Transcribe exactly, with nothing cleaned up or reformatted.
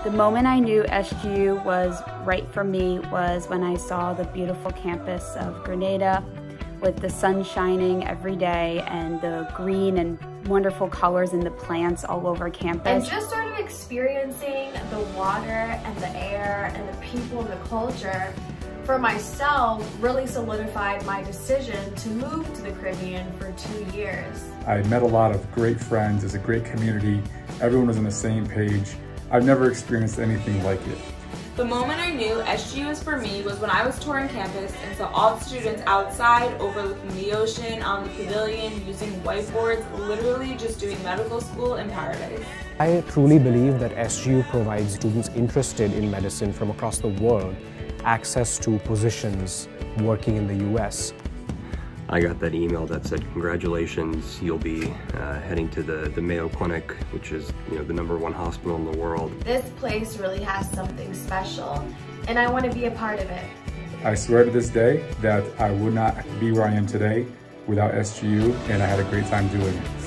The moment I knew S G U was right for me was when I saw the beautiful campus of Grenada with the sun shining every day and the green and wonderful colors in the plants all over campus. And just sort of experiencing the water and the air and the people and the culture for myself really solidified my decision to move to the Caribbean for two years. I met a lot of great friends. It's a great community. Everyone was on the same page. I've never experienced anything like it. The moment I knew S G U was for me was when I was touring campus and saw all the students outside overlooking the ocean, on the pavilion, using whiteboards, literally just doing medical school in paradise. I truly believe that S G U provides students interested in medicine from across the world access to positions working in the U S. I got that email that said, congratulations, you'll be uh, heading to the, the Mayo Clinic, which is you know the number one hospital in the world. This place really has something special, and I want to be a part of it. I swear to this day that I would not be where I am today without S G U, and I had a great time doing it.